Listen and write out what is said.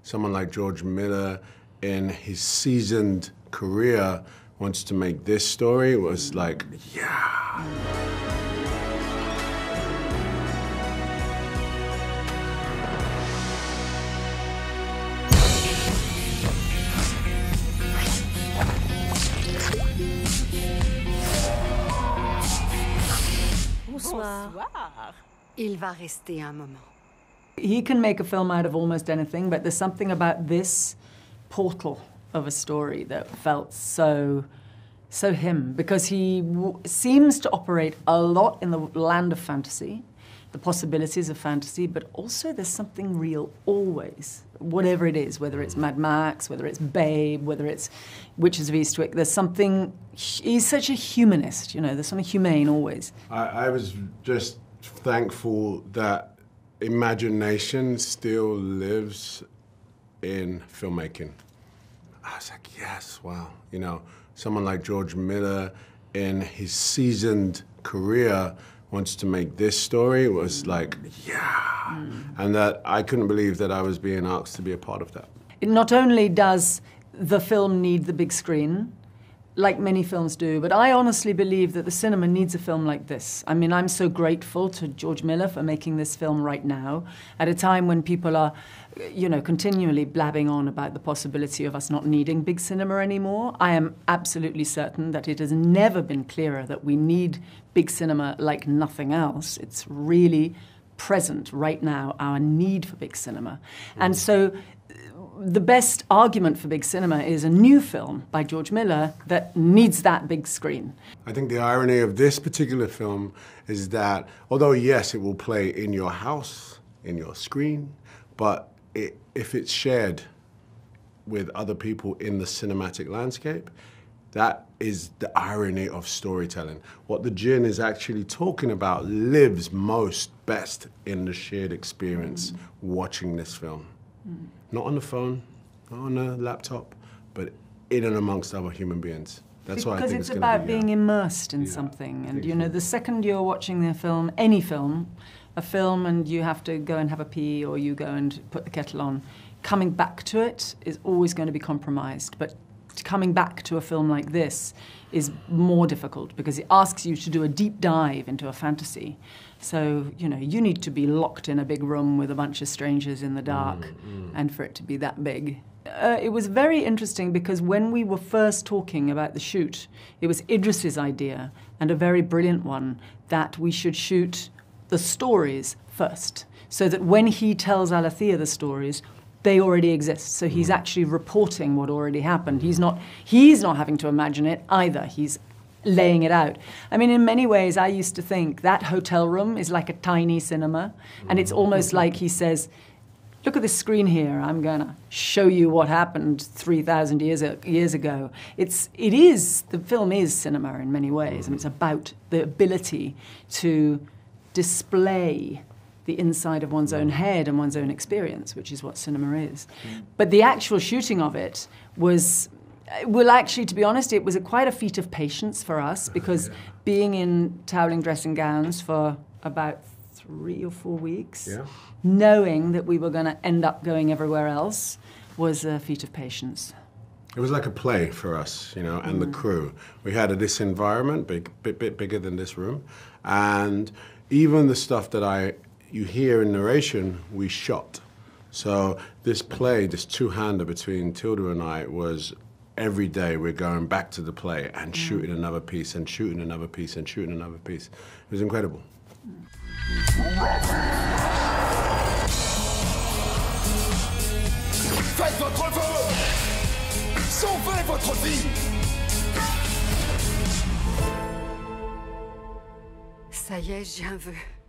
Someone like George Miller, in his seasoned career, wants to make this story, was like, yeah. Bonsoir. Il va rester un moment. He can make a film out of almost anything, but there's something about this portal of a story that felt so him, because he seems to operate a lot in the land of fantasy, the possibilities of fantasy, but also there's something real always, whatever it is, whether it's Mad Max, whether it's Babe, whether it's Witches of Eastwick, there's something, he's such a humanist, you know, there's something humane always. I was just thankful that imagination still lives in filmmaking. I was like, yes, wow. You know, someone like George Miller, in his seasoned career, wants to make this story, was like, yeah. And that I couldn't believe that I was being asked to be a part of that. Not only does the film need the big screen, like many films do, but I honestly believe that the cinema needs a film like this. I mean, I'm so grateful to George Miller for making this film right now, at a time when people are, you know, continually blabbing on about the possibility of us not needing big cinema anymore. I am absolutely certain that it has never been clearer that we need big cinema like nothing else. It's really present right now, our need for big cinema. And so the best argument for big cinema is a new film by George Miller that needs that big screen. I think the irony of this particular film is that, although yes, it will play in your house, in your screen, but if it's shared with other people in the cinematic landscape, that is the irony of storytelling. What the Djinn is actually talking about lives most best in the shared experience watching this film. Not on the phone, not on a laptop, but in and amongst other human beings. That's why I think it's going to be... Because it's about being immersed in something. And, you know, the second you're watching the film, any film, a film, and you have to go and have a pee or you go and put the kettle on, coming back to it is always going to be compromised. But coming back to a film like this is more difficult because it asks you to do a deep dive into a fantasy. So, you know, you need to be locked in a big room with a bunch of strangers in the dark and for it to be that big. It was very interesting because when we were first talking about the shoot, it was Idris's idea, and a very brilliant one, that we should shoot the stories first, so that when he tells Alethea the stories, they already exist. So he's actually reporting what already happened. He's not having to imagine it either. He's laying it out. I mean, in many ways, I used to think that hotel room is like a tiny cinema, and it's almost like he says, look at this screen here, I'm gonna show you what happened 3,000 years ago. The film is cinema in many ways, and it's about the ability to display the inside of one's own head and one's own experience, which is what cinema is. But the actual shooting of it was, well, actually, to be honest, it was quite a feat of patience for us, because being in toweling dressing gowns for about 3 or 4 weeks, knowing that we were going to end up going everywhere else, was a feat of patience. It was like a play for us, you know, and the crew. We had this environment, bit bigger than this room, and even the stuff that you hear in narration, we shot. So this play, this two-hander between Tilda and I, was every day we're going back to the play and shooting another piece and shooting another piece and shooting another piece. It was incredible. Faites votre vœu! Sauvez votre vie! Ça y est, j'ai un vœu.